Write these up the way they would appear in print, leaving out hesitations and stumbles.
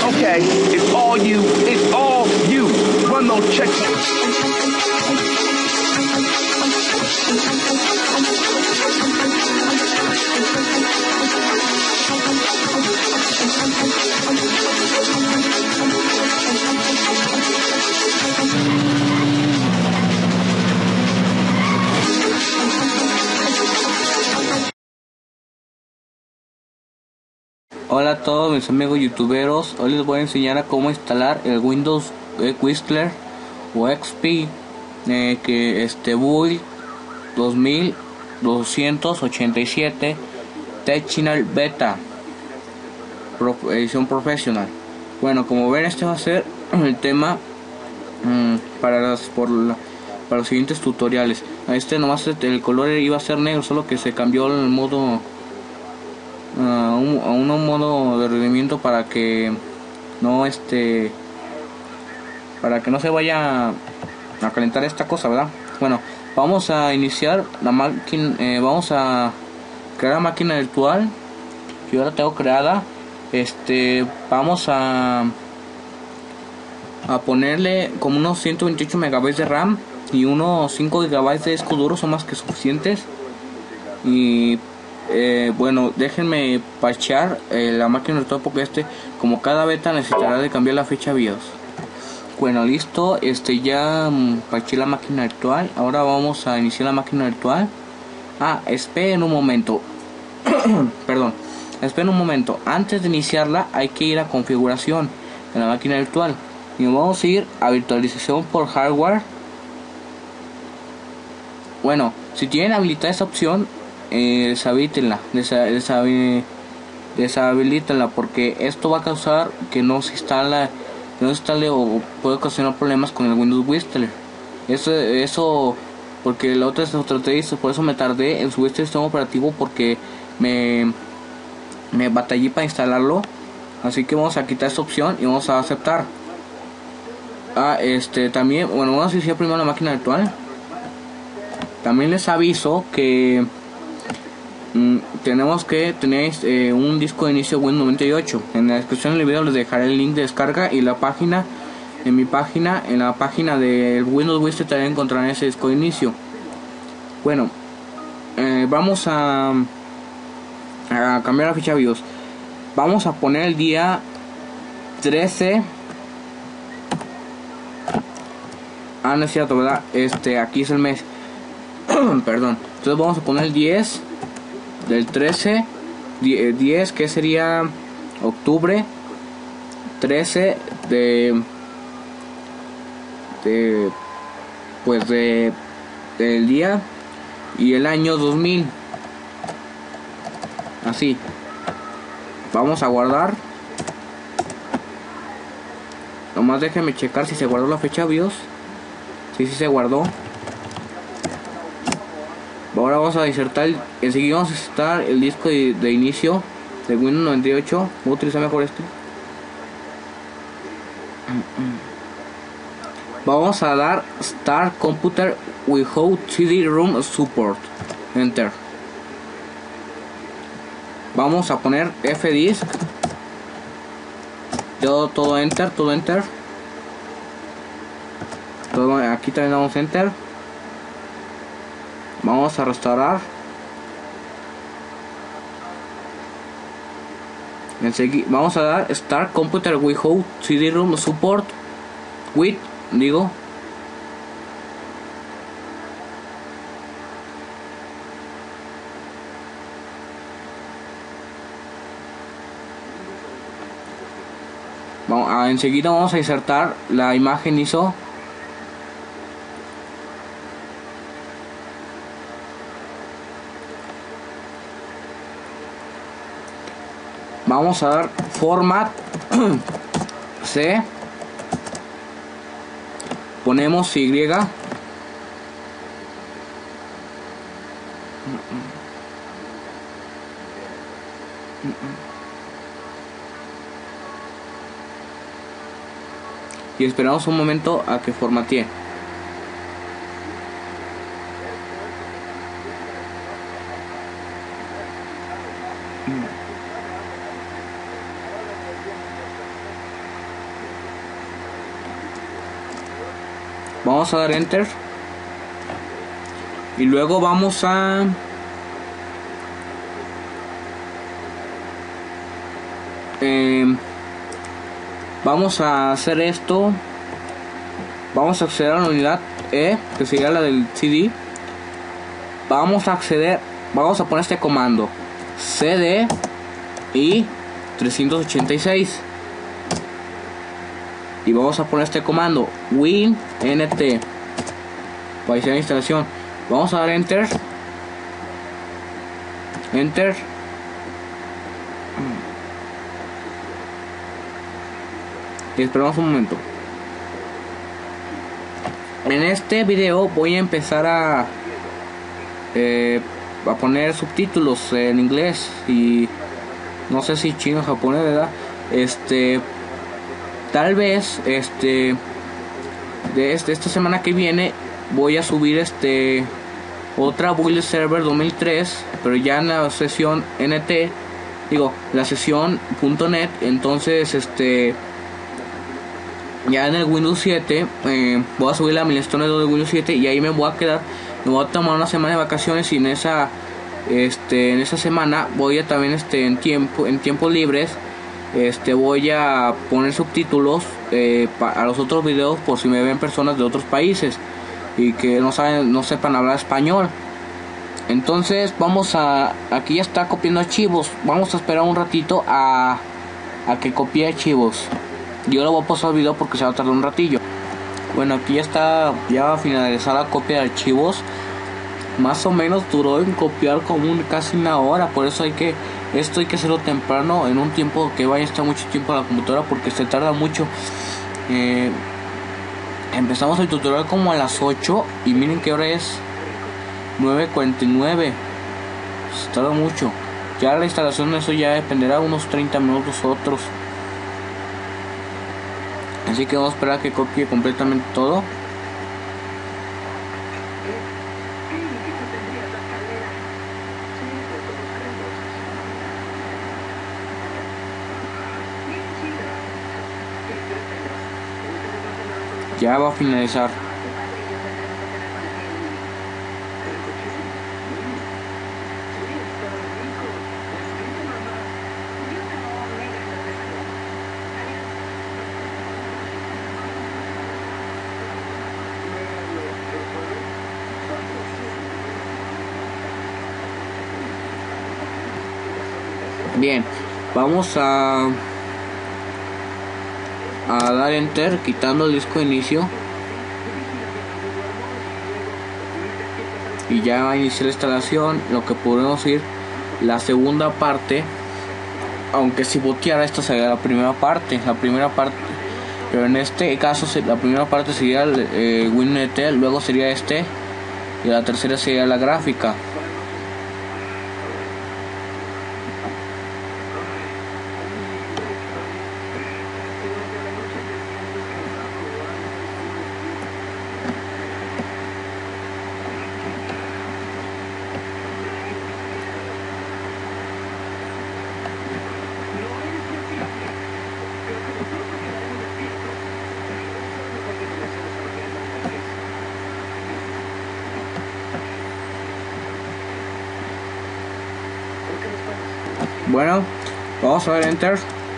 Okay, it's all you. It's all you. Run those checks. Hola a todos mis amigos youtuberos, hoy les voy a enseñar a cómo instalar el Windows Whistler o XP que build 2287 Technical Beta edición profesional. Bueno, como ven, este va a ser el tema para los siguientes tutoriales. Nomás el color iba a ser negro, solo que se cambió el modo a un modo de rendimiento para que no se vaya a calentar esta cosa, ¿verdad? Bueno, vamos a iniciar la máquina, vamos a crear la máquina virtual. Yo ya la tengo creada. Vamos a ponerle como unos 128 megabytes de RAM y unos 5 gigabytes de disco duro, son más que suficientes. Y bueno, déjenme parchear la máquina virtual porque como cada beta necesitará de cambiar la fecha BIOS. Bueno, listo, ya parcheé la máquina virtual. Ahora vamos a iniciar la máquina virtual. Esperen un momento. Perdón, esperen un momento. Antes de iniciarla hay que ir a configuración de la máquina virtual y vamos a ir a virtualización por hardware. Bueno, si tienen habilitada esa opción, deshabilítenla, porque esto va a causar que no se instale o puede ocasionar problemas con el Windows Whistler. Eso porque la otra vez, por eso me tardé en subir este sistema operativo, porque me batallé para instalarlo. Así que vamos a quitar esta opción y vamos a aceptar. También, bueno, vamos a iniciar primero la máquina virtual. También les aviso que tenemos que tener un disco de inicio Windows 98. En la descripción del video les dejaré el link de descarga y la página. En la página de Windows Whistler también encontrarán ese disco de inicio. Bueno, vamos a cambiar la ficha BIOS. Vamos a poner el día 13. No es cierto, ¿verdad? Aquí es el mes. Perdón. Entonces vamos a poner el 10 del 13, 10 que sería octubre, 13 del día y el año 2000. Así. Vamos a guardar. Nomás déjenme checar si se guardó la fecha BIOS. Sí se guardó. Ahora vamos a insertar enseguida vamos a insertar el disco de inicio de Windows 98. Voy a utilizar mejor Vamos a dar Start Computer Without CD-ROM Support. Enter. Vamos a poner Fdisk. Todo enter. Aquí también damos enter. Vamos a restaurar. Enseguida vamos a dar Start Computer Without CD-ROM Support. Enseguida vamos a insertar la imagen ISO. Vamos a dar Format C. Ponemos Y. Y esperamos un momento a que formatee. Vamos a dar enter. Y luego vamos a hacer esto. Vamos a acceder a la unidad E, que sería la del CD. Vamos a poner este comando cd y 386 y vamos a poner este comando win nt para iniciar la instalación. Vamos a dar enter y esperamos un momento. En este video voy a empezar a poner subtítulos en inglés y no sé si chino o japonés, ¿verdad? Tal vez de esta semana que viene voy a subir otra build server 2003, pero ya en la sesión NT, la sesión .net. Entonces ya en el Windows 7 voy a subir la milestone de Windows 7 y ahí me voy a quedar. Me voy a tomar una semana de vacaciones y en esa semana voy a también en tiempos libres voy a poner subtítulos a los otros videos, por si me ven personas de otros países y que no sepan hablar español. Entonces aquí ya está copiando archivos. Vamos a esperar un ratito a que copie archivos. Yo lo voy a pasar el video porque se va a tardar un ratillo. Bueno, aquí ya va a finalizar la copia de archivos. Más o menos duró en copiar como casi una hora. Por eso esto hay que hacerlo temprano, en un tiempo que vaya a estar mucho tiempo a la computadora, porque se tarda mucho. Empezamos el tutorial como a las 8 y miren que hora es 9:49. Se tarda mucho. Ya la instalación de eso ya dependerá unos 30 minutos otros. Así que vamos a esperar a que copie completamente todo. Ya va a finalizar. Bien, vamos a dar enter quitando el disco de inicio y ya va a iniciar la instalación. Lo que podemos ir la segunda parte, aunque si boteara esta sería la primera parte, pero en este caso la primera parte sería el WinNT, luego sería y la tercera sería la gráfica. Bueno, vamos a dar enter,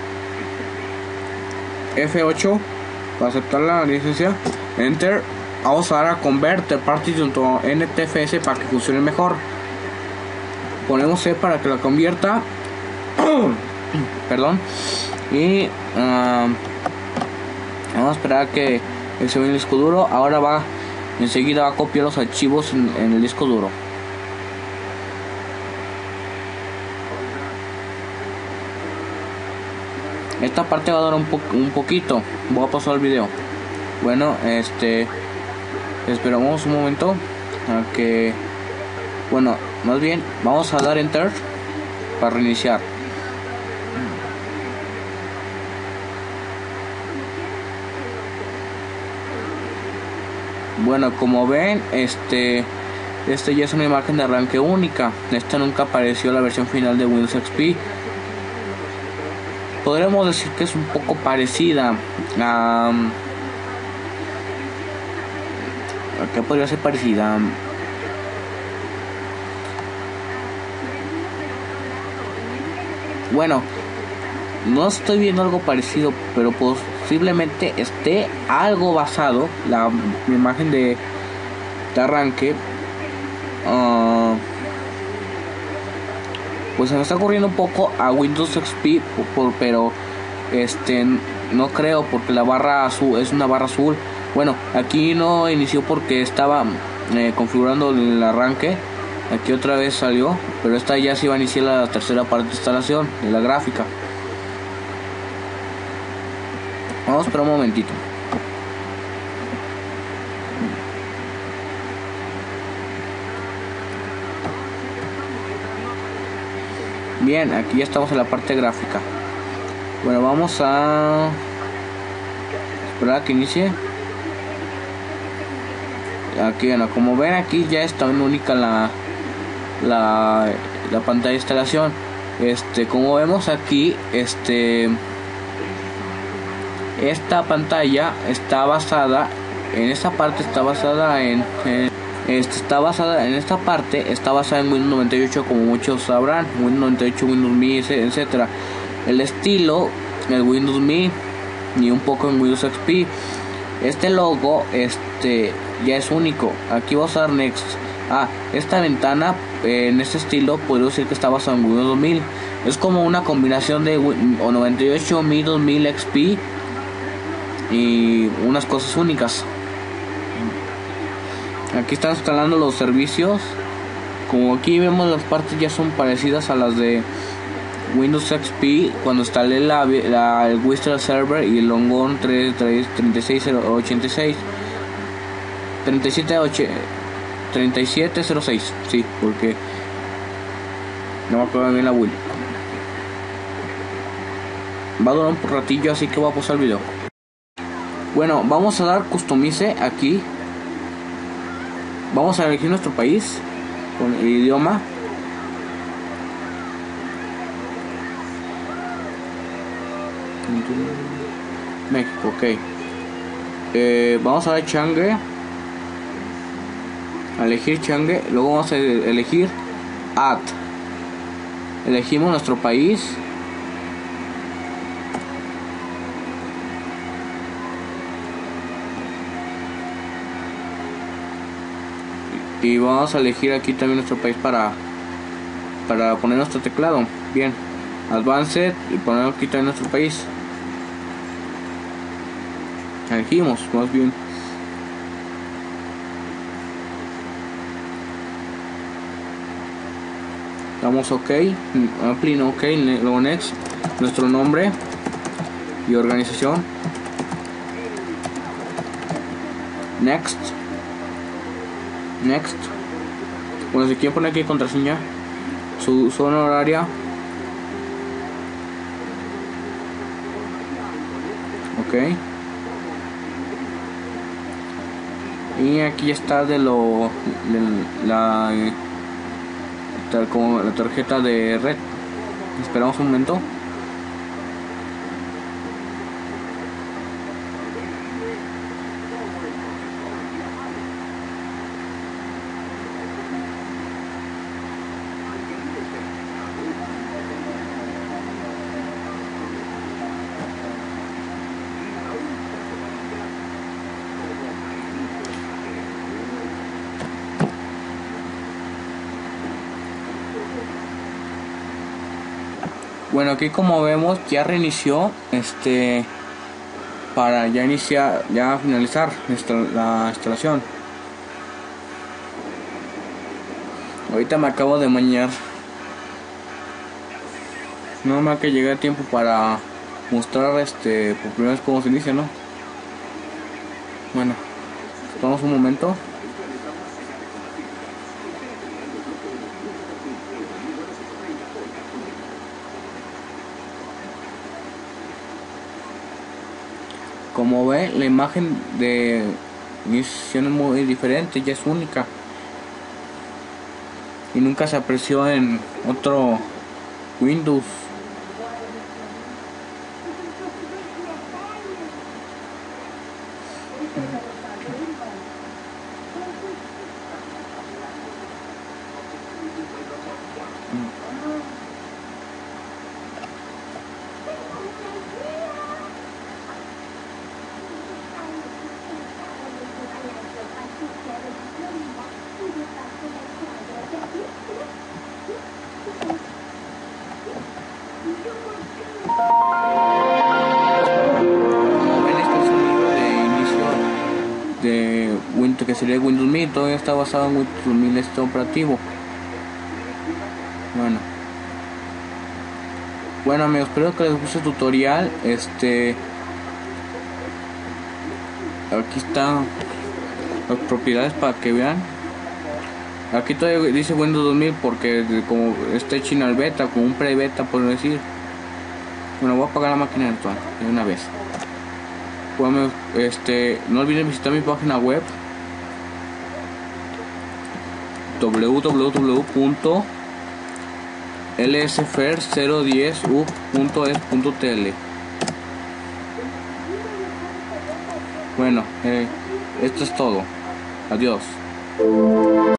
F8 para aceptar la licencia, enter. Vamos a dar a converter parties.ntfs para que funcione mejor. Ponemos C para que la convierta. Perdón. Y vamos a esperar a que se vea el disco duro. Ahora enseguida va a copiar los archivos en el disco duro. Esta parte va a durar un poquito. Voy a pasar el video. Bueno, esperamos un momento a que, más bien vamos a dar enter para reiniciar. Bueno, como ven, ya es una imagen de arranque única. Esta nunca apareció en la versión final de Windows XP. Podremos decir que es un poco parecida ¿A qué podría ser parecida? Bueno, no estoy viendo algo parecido, pero posiblemente esté algo basado la imagen de arranque. Pues se me está ocurriendo un poco a Windows XP, pero no creo, porque la barra azul es una barra azul. Bueno, aquí no inició porque estaba configurando el arranque. Aquí otra vez salió, pero esta ya se iba a iniciar la tercera parte de instalación de la gráfica. Vamos a esperar un momentito. Bien, aquí ya estamos en la parte gráfica. Bueno, vamos a esperar a que inicie. Aquí, bueno, como ven, aquí ya está única la pantalla de instalación. Como vemos aquí, esta pantalla está basada en esta parte, está basada en esta parte, está basada en Windows 98, como muchos sabrán, Windows 98, Windows Me, etcétera. El estilo, el Windows Me y un poco en Windows XP. Este logo, ya es único. Aquí vamos a dar Next. Esta ventana en este estilo podría decir que está basada en Windows 2000. Es como una combinación de 98, 2000 XP y unas cosas únicas. Aquí están instalando los servicios. Como aquí vemos, las partes ya son parecidas a las de Windows XP cuando instalé el Wistral Server y el Longon 3686 3706. Sí, porque no me acuerdo bien la Wii. Va a durar un ratillo, así que voy a pausar el video. Bueno, vamos a dar Customize aquí. Vamos a elegir nuestro país con el idioma. México, ok. Vamos a dar Changue. A elegir Changue. Luego vamos a elegir Add. Elegimos nuestro país. Y vamos a elegir aquí también nuestro país para poner nuestro teclado. Bien, Advanced y poner aquí también nuestro país. Elegimos, más bien. Damos OK, Apply OK, luego Next. Nuestro nombre y organización. Next. Next. Bueno, si quieren poner aquí contraseña, su zona horaria. Ok. Y aquí está como la tarjeta de red. Esperamos un momento. Bueno, aquí como vemos ya reinició para ya finalizar la instalación. Ahorita me acabo de bañar. No me ha que llegar a tiempo para mostrar por primera vez cómo se inicia, ¿no? Bueno, esperamos un momento. Como ve, la imagen de iniciación es muy diferente, ya es única y nunca se apreció en otro Windows. que sería Windows 1000. Todavía está basado en Windows 2000 este operativo. Bueno amigos, espero que les guste el tutorial. Aquí están las propiedades para que vean. Aquí todavía dice Windows 2000 porque como está hecho en el beta, como un pre-beta por decir. Bueno, voy a apagar la máquina virtual de una vez. Bueno, no olviden visitar mi página web www.lsfer010u.es.tl. Bueno, esto es todo. Adiós.